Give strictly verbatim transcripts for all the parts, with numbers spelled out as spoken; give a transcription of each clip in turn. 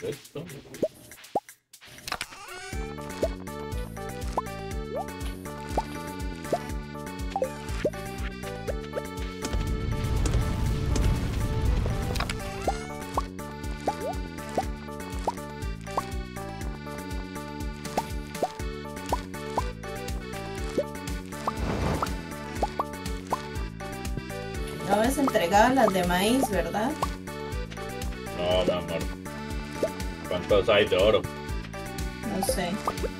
esto. No habías entregado las de maíz, ¿verdad? No, mi amor. ¿Cuántos hay de oro? No sé.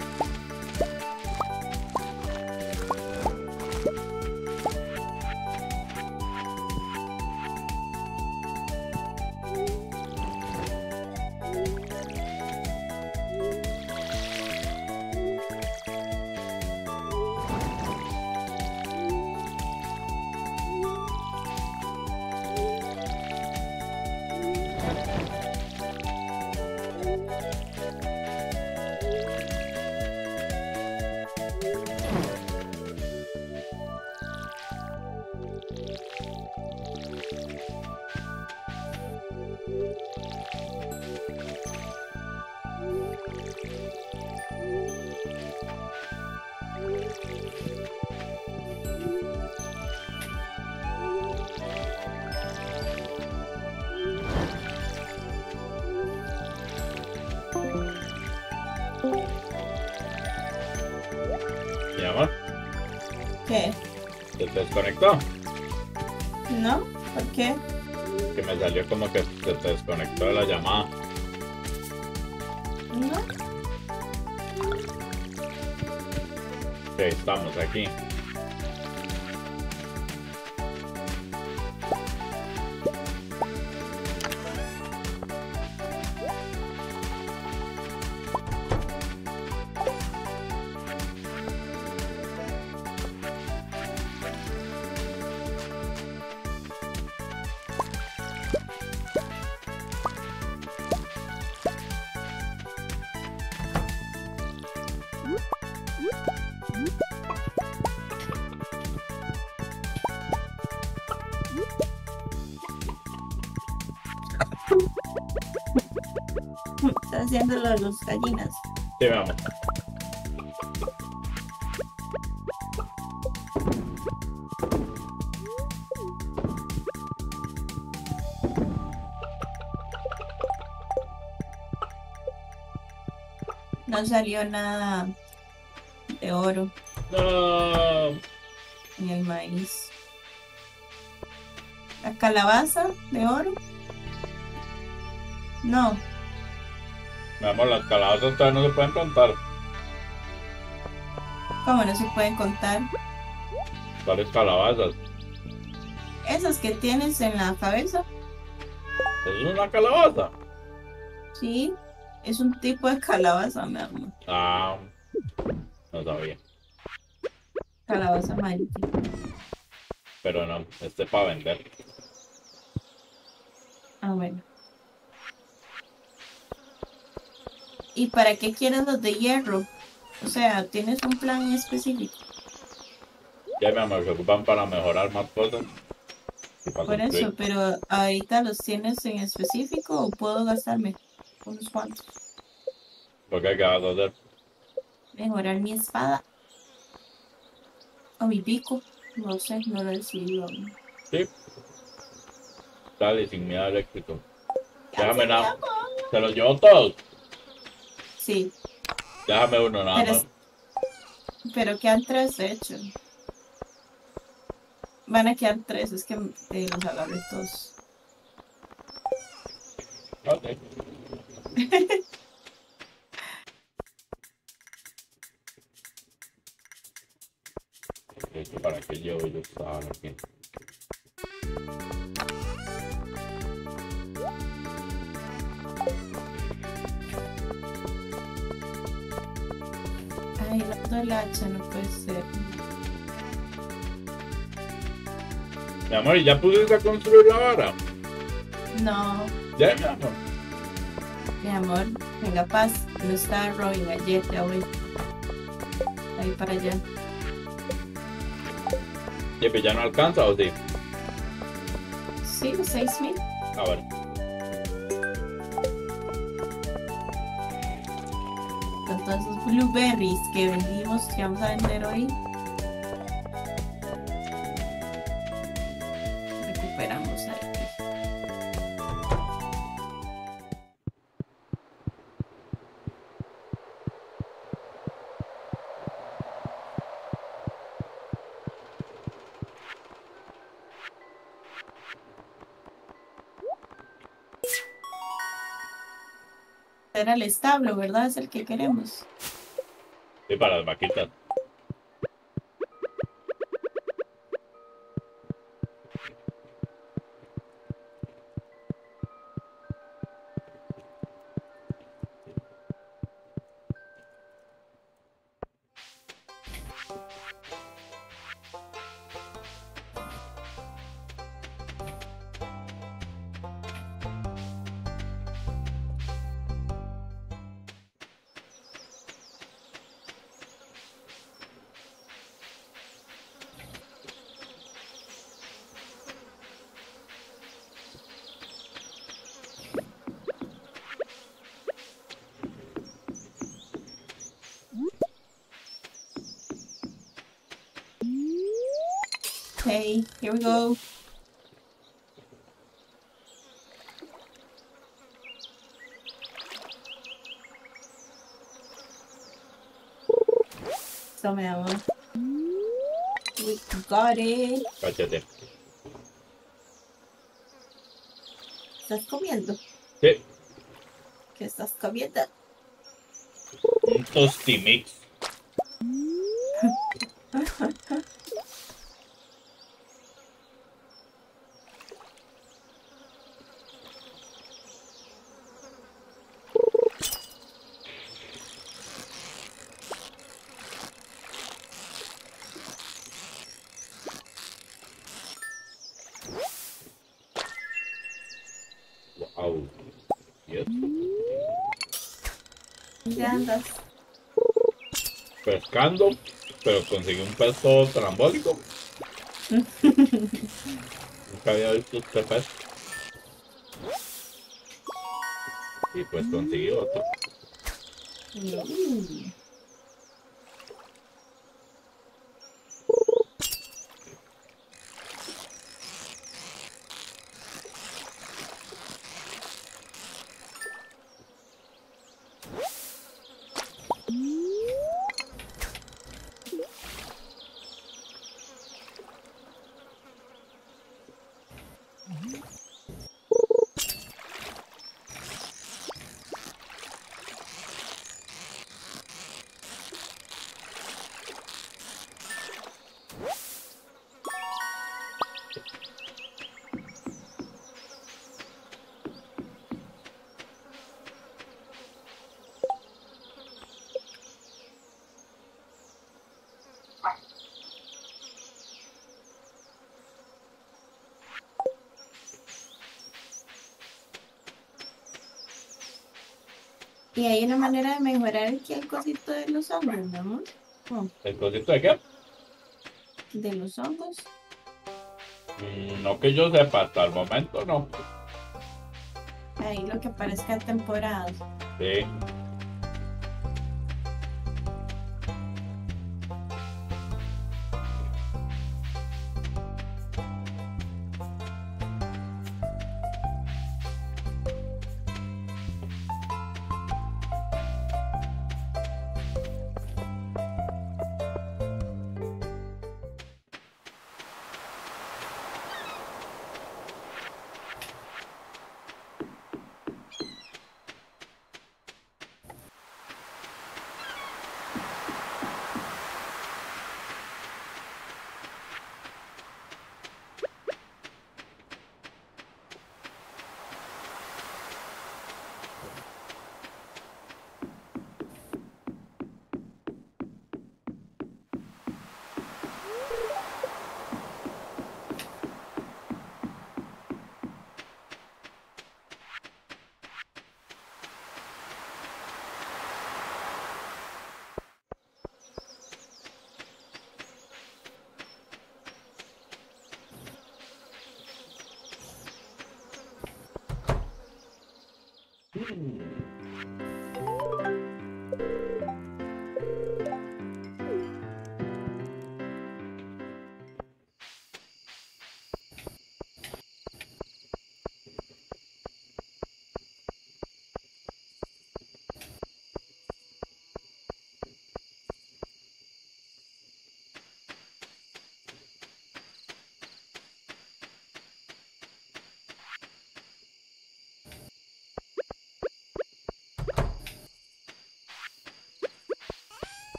Mi amor, ¿Qué? ¿se te desconectó? ¿No? ¿Por qué? Que me salió como que se te desconectó de la llamada. ¿No? Sí, estamos aquí. Está haciendo lo de los gallinas. Sí, vamos. No salió nada de oro No. en el maíz. ¿La calabaza de oro? No. Mi amor, las calabazas todavía no se pueden contar. ¿Cómo no se pueden contar? ¿Cuáles calabazas? Esas que tienes en la cabeza. ¿Eso es una calabaza? Sí, es un tipo de calabaza, mi amor. Ah, no sabía. Calabaza amarilla. Pero no, este es para vender. Ah, bueno. ¿Y para qué quieres los de hierro? O sea, ¿tienes un plan específico? Ya, mi amor, se ocupan para mejorar más cosas. Y para Por construir. eso, pero ahorita los tienes en específico o puedo gastarme unos cuantos. Porque hay que hacer. Mejorar mi espada o mi pico. No sé, no lo he decidido aún. Sí. Dale, sin miedo al éxito. Ya Déjame sé, mi nada. amor. Se los llevo todos. Sí, Déjame uno nada pero, más. es- pero quedan tres, de hecho. Van a quedar tres, es que eh, los agarré todos. Ok. Esto para que llevo yo estaba aquí. Ay, no doy el hacha, no puede ser. Mi amor, ¿y ya pudiste a construir la vara? No, Ya, mi amor. mi amor, venga paz. No está Robin ayer, ya voy. Ahí para allá. Jefe, ¿ya no alcanza o sí? Sí, seis mil. A ver. todos esos blueberries que vendimos, que vamos a vender hoy. Recuperamos aquí. Era el establo, ¿verdad? Es el que queremos. Sí, para las vaquitas. Okay, here we go. So, mi amor. We got it. Cállate. ¿Estás comiendo? Sí, ¿Qué estás comiendo? un tostimix. Wow. ¿Y eso? ¿Dónde andas? Pescando, pero conseguí un pez todo trambólico. Nunca había visto este pez. Y pues conseguí otro. Mm. Y hay una manera de mejorar aquí el cosito de los hongos, mi amor. Oh, ¿El cosito de qué? de los hongos. Mm, no que yo sepa, hasta el momento no. Ahí lo que parezca temporada. Sí.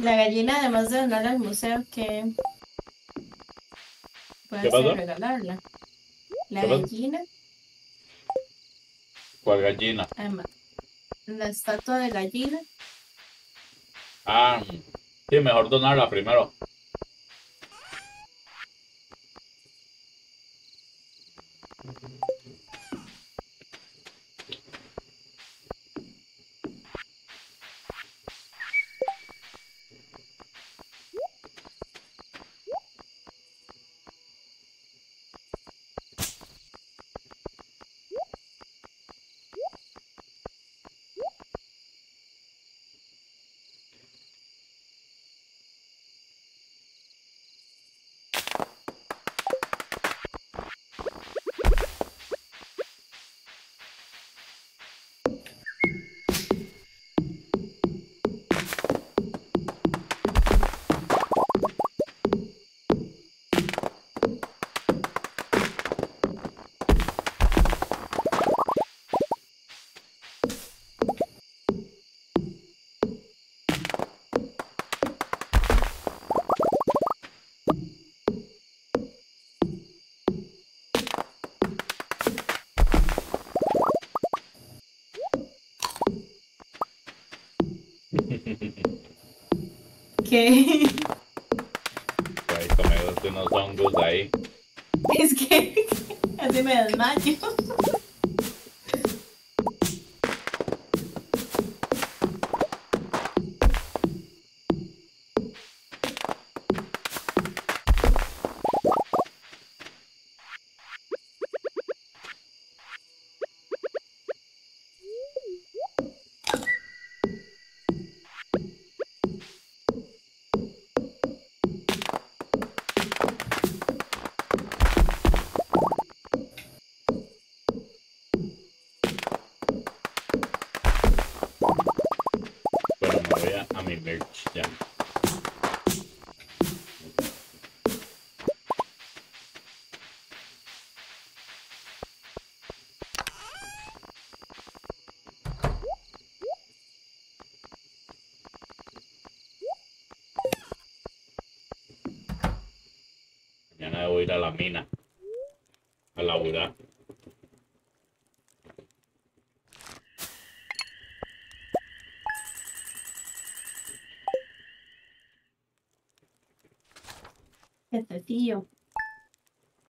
La gallina, además de donarla al museo, que ¿Qué puede ser pasó? regalarla. La ¿Qué pasó? gallina, ¿Cuál gallina? además, la estatua de gallina. Ah, sí, mejor donarla primero. Que Ahí comiéndose unos hongos ahí. es que así me desmayo. Bueno, me voy a, a mi merch ya. Mañana debo ir a la mina a laburar. Qué sencillo.